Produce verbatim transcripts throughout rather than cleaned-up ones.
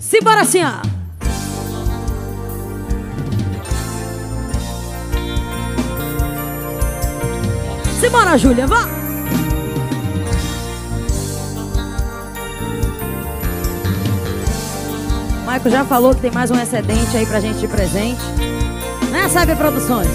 Simbora assim, ó. Simbora, Júlia, vá. Maico já falou que tem mais um excedente aí pra gente de presente, né, Sabe Produções?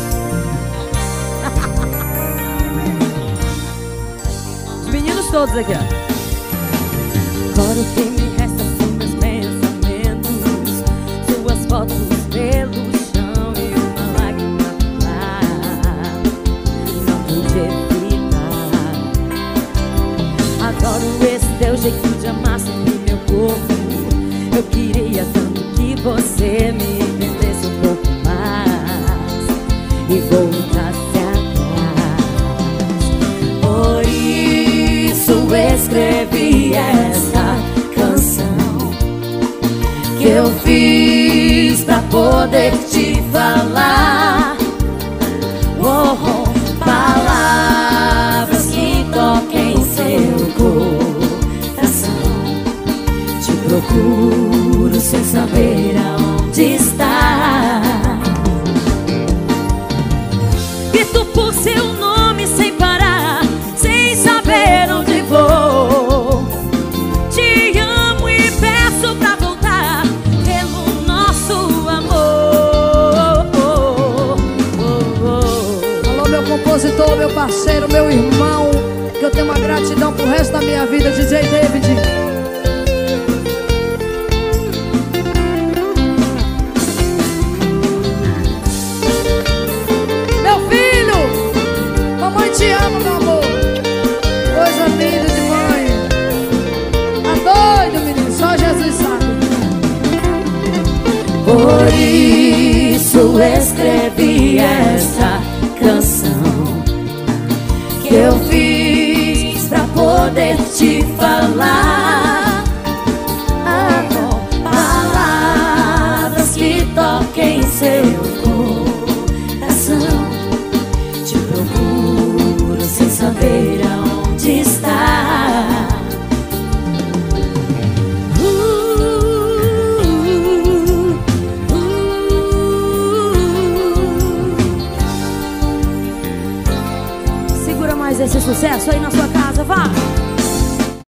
Os meninos todos aqui, ó. Agora o que me resta são meus pensamentos, suas fotos pelo chão e uma lágrima lá. Não pude evitar. Adoro esse teu jeito de amar sempre meu corpo. Eu queria tanto que você me entendesse um pouco mais e voltasse atrás. Por isso escrevi essa canção que eu fiz pra poder te falar. Oh, oh, palavras que toquem seu coração. Te procuro sem saber aonde está. Grito por seu nome sem parar, sem saber onde vou. Te amo e peço pra voltar pelo nosso amor. Alô, meu compositor, meu parceiro, meu irmão, que eu tenho uma gratidão pro resto da minha vida, D J David. Te amo, meu amor. Coisa linda de mãe. Tá doido, menino? Só Jesus sabe. Por isso escrevi essa canção que eu fiz pra poder te falar. Ah, palavras que toquem seu coração. Te procuro sem saber aonde está. uh, uh, uh. Segura mais esse sucesso aí na sua